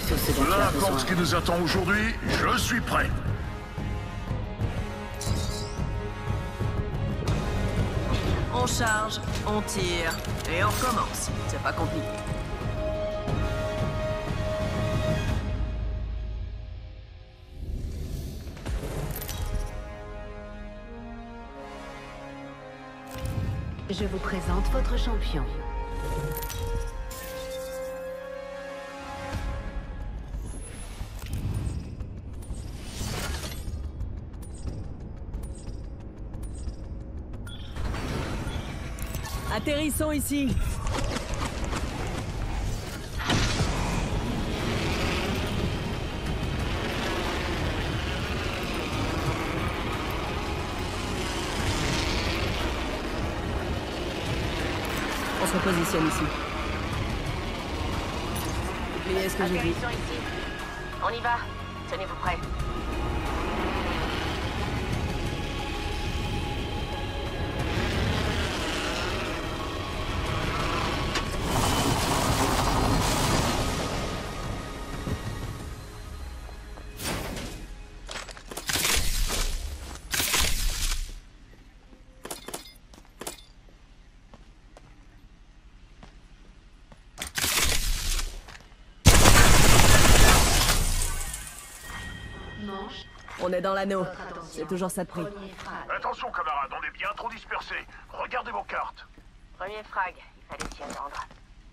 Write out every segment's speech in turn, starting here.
tout ce dont Peu tu as importe ce besoin. qui nous attend aujourd'hui, je suis prêt. On charge, on tire, et on recommence. C'est pas compliqué. Je vous présente votre champion. Atterrissons ici. On se repositionne ici. Oubliez ce que j'ai dit. Atterrissons ici. On y va. Tenez-vous prêts. On est dans l'anneau. C'est toujours ça de prix. Attention camarades, on est bien trop dispersés. Regardez vos cartes. Premier frag. Il fallait s'y attendre.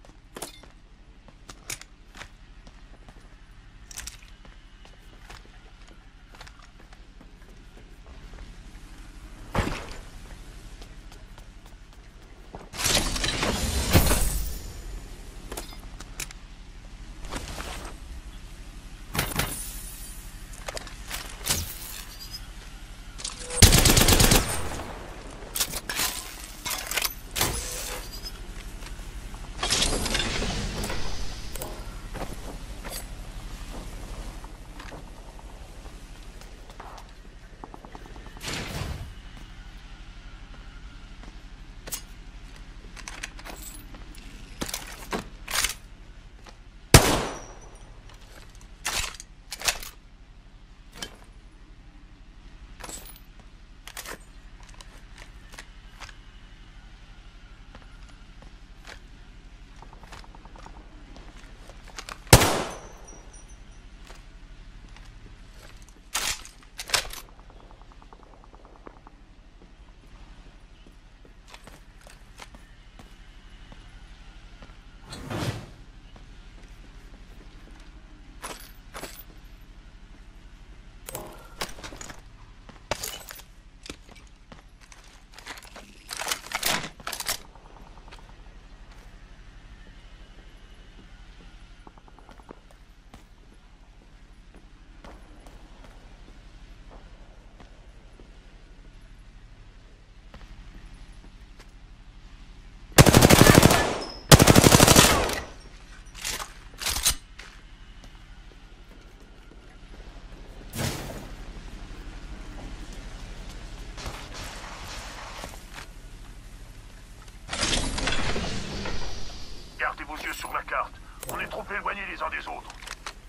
Gardez vos yeux sur la carte. On est trop éloignés les uns des autres.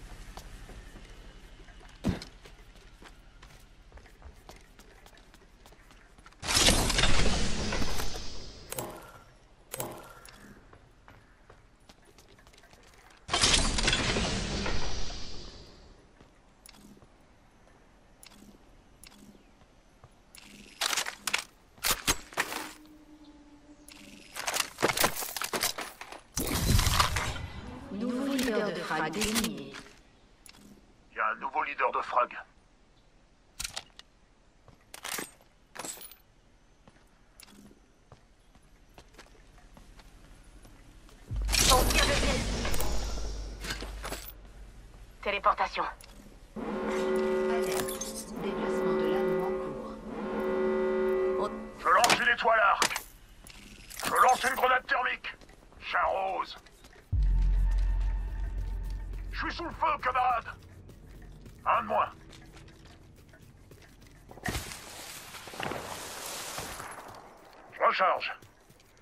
Nouveau leader de frag désigné. Il y a un nouveau leader de frag. On tire de pied. Téléportation. Alerte. Déplacement de l'anneau en cours. Je lance une étoile arc. Je lance une grenade thermique. Chat rose. Je suis sous le feu, camarade. Un de moins. Je recharge.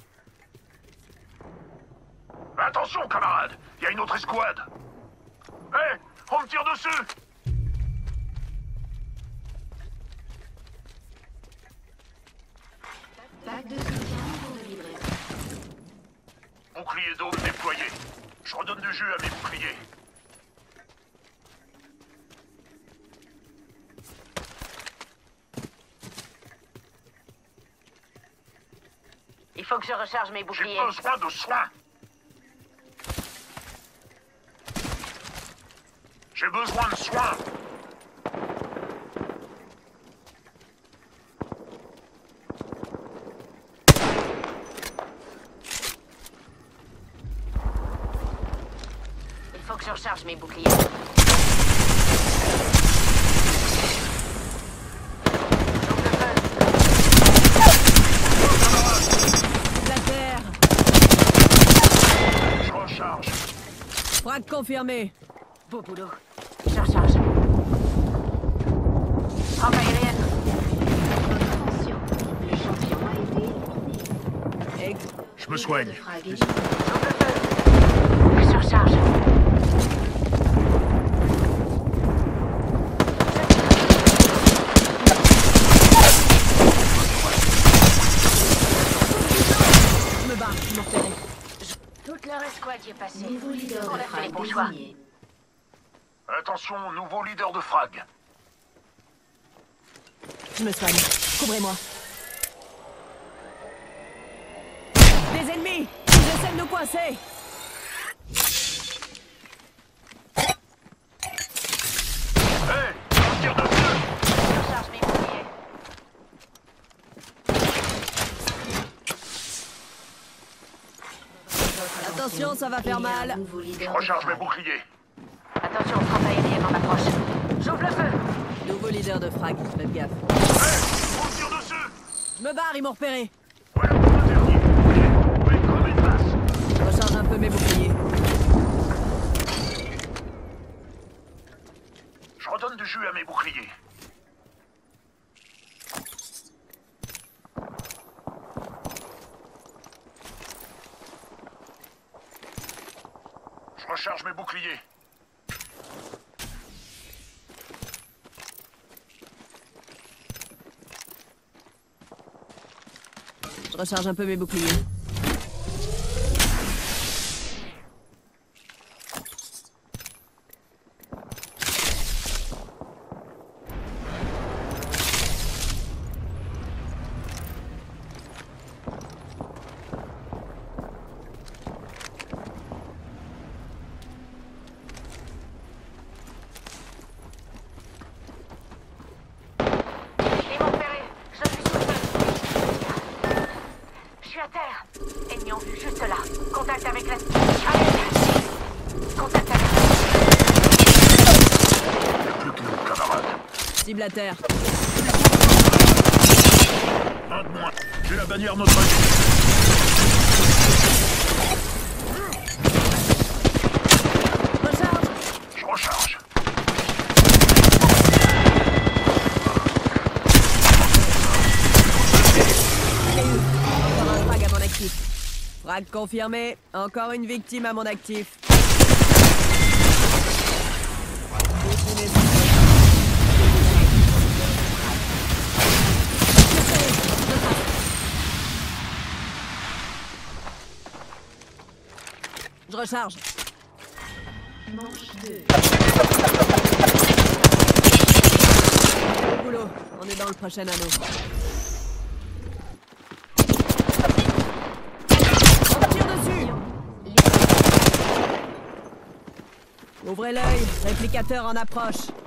Attention, camarade. Il y a une autre escouade. Hé, on me tire dessus! Pack de soutien pour de livraison. Bouclier d'eau déployé. Je redonne du jus à mes boucliers. Il faut que je recharge mes J'ai boucliers. besoin de soins. J'ai besoin de soins. Il faut que je recharge mes boucliers. La terre. Je recharge. Frag confirmé. Beau boulot. Je recharge. Frappe aérienne. Attention, le champion a été éliminé. Ex. Je me soigne. De frag éliminé. Double feu. Je recharge. Je me barre, je m'en repérer. Toute leur escouade y est passée. Nouveau leader On de a fait les frag bons choix. désigné. Attention, nouveau leader de frag. Je me soigne. Couvrez-moi. Des ennemis! Ils essaient de nous coincer! Hé, on me tire dessus. Je recharge mes boucliers. Attention, ça va faire Il y a un mal. nouveau Je leader de recharge mes frag. boucliers. Attention, frappe aérienne en approche. J'ouvre le feu. Nouveau leader de frag, faites gaffe. Hé, on me tire dessus. Je me barre, ils m'ont repéré. Voilà pour le dernier. On va crever de masse. Je recharge un peu mes boucliers. Je redonne du jus à mes boucliers. Je recharge mes boucliers. Je recharge un peu mes boucliers. Ils m'ont repéré. Je suis sous le feu. Je suis à terre. Ennemis en vue, juste là. Contact avec la... Allez. Contact avec Plus que nous, camarades. Cible à terre. Un de moins. J'ai la bannière notre vie. Recharge! Je recharge. Encore un frag à mon actif. Frag confirmé. Encore une victime à mon actif. Je recharge. Manche 2. Bon boulot. On est dans le prochain anneau. On tire dessus. Ouvrez l'œil. Réplicateur en approche.